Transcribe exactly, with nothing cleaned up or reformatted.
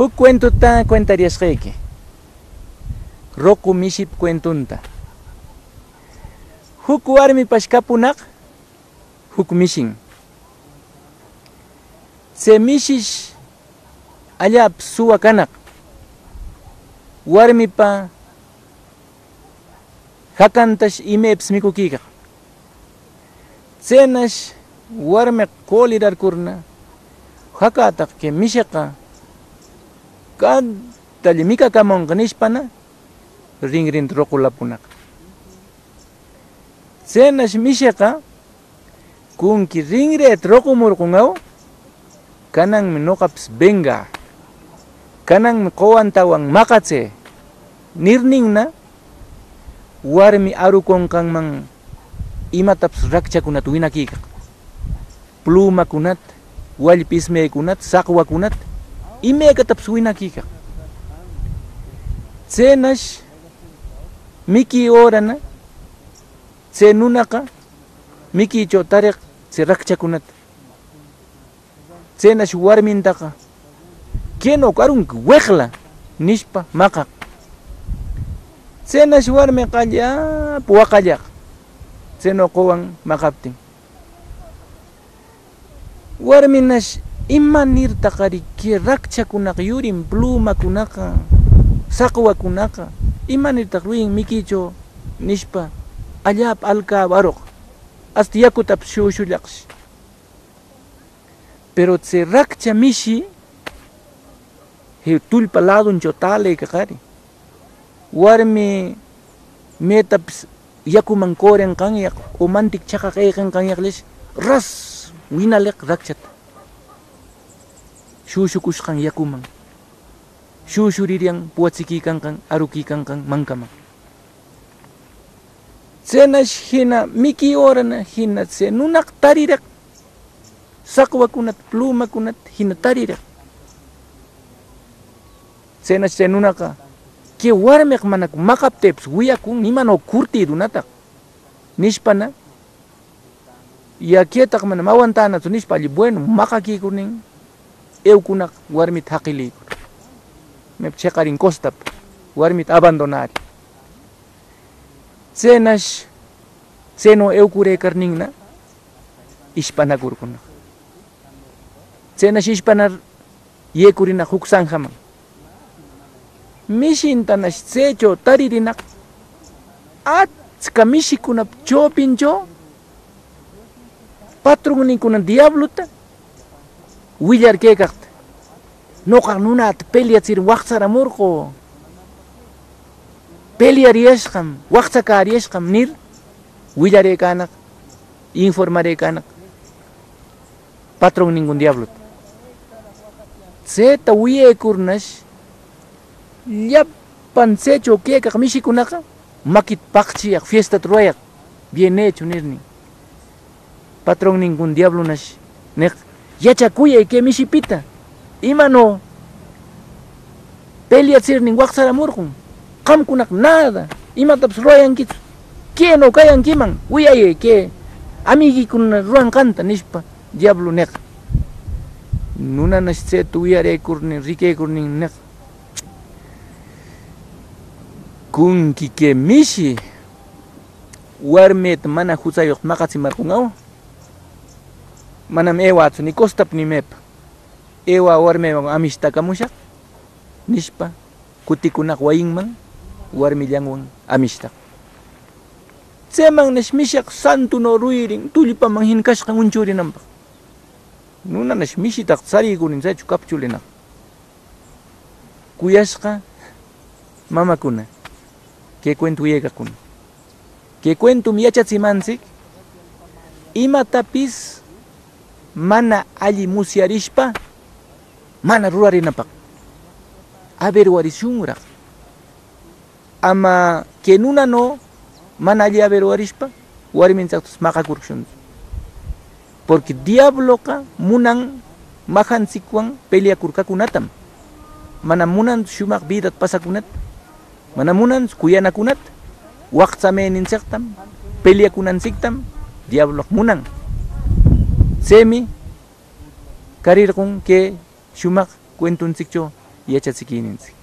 Huk cuentuta cuentariasqayki. Roku miship cuentunta. Huk warmi pashkapunaq huk mishin. Se mishish allap suwa kanaq. Warmipa hakantash imeps mikukika. Tsenash warmi qolirarkurna hakataq ke mishaqa kadali mikakamonqa nishpana ringrin roqulapunaq. Tsenash mishaqa kunki ringret roqumurqunqaw kananmi noqapas venga kananmi qowantawan maqache nirninna warmi arukonqanman imatapas rakchakunata winakika plumakunat wallpismaykunat saqwakunat imaykatapas winakika. Tsenash miki horana tse nunaqa mikichaw tariq tse rakchakunata. Tsenash warmintaqa keno karunki weqla nishpa maqaq. Tsenash warmi qallap waqallaq tseno qowan maqaptin. Warminash imanirtaqari ke rakchakunaqa yurin plumakunaqa saqwakunaqa imanirtaq ruin mikichaw nishpa allap alka baruq hasta yakutapas shushullaqsh. Pero tse rakcha mishi he tulpa ladunchaw talayqa qari warmi metapas yakuman korenqanyaq o mantik chaqaqayqanqanyaqlish ras winaliq rakchata shushukushqan yakuman shushuririan puwachikikanqan arukikanqan mankaman. Tsenash hina miki horana hina tse nunaq tariraq saqwakunat plumakunat hina tariraq. Tsenash tse nunaqa ke warmiq manak maqapteps wiyakun nimano kurtidunataq nishpana yaketaq mana mawantanatu nishpa alli bueno maqakikunin eukunaq warmit haqilikur mep cheqarin costap warmit abandonari. Tsenash tseno eukurekarninna ishpanakurkunaq. Tsenash ishpanar yekurinaq huk sanjaman mishintanash tsecho taririnaq achka mishikuna chopincho patronninkuna diabluta willarkaykaqta noqa nunata peleachir waqsaramurqu peleariyashqam waqsakariyashqam nir willaraykanaq informaraykanaq patronninkuna diabluta. Tseta wiyaykurnash llapan tsecho kaykaq mishikunaqa makit paqchiyaq fiestata rurayaq bien hecho nirnin patronninkuna diablunash niq yachakuyay kay mishipita imano peleachirnin waqsaramurqun qamkunaq nada imatapas rurayankichu keno kayankiman wiyayay kay amiguikuna ruranqanta nishpa diablo niq. Nunanash tseta wiyaraykurnin rikaykurnin niq kunki ke mishi warmet mana hutsayuq maqachimarqunqaw manam ewatsu ni costap ni mep ewa warmewan amishtakamushaq nishpa kutikunaq wayinman warmillanwan amishtaq. Tsemannash mishaq santuno ruirin tullpaman hinkashqan unchurinanpaq. Nunanash mishitaq sarikurin chaychu kapchulinaq. Kuyashqa mamakuna que cuento yegakuna que cuento miyachachimansik imatapis mana alli musyarishpa mana rurarinapaq averwarishunraq ama que nunano mana alli averwarishpa warminchaqtas maqakurshun porque diabloqa munan majanchikwan peleakurkakunatam mana munan shumaq vidat pasakunat mana munan kuyanakunat waqtameninchiktam peleakunanchiktam diablo munan semi karirqun que shumaq cuentunchikcho yachatsikininchik.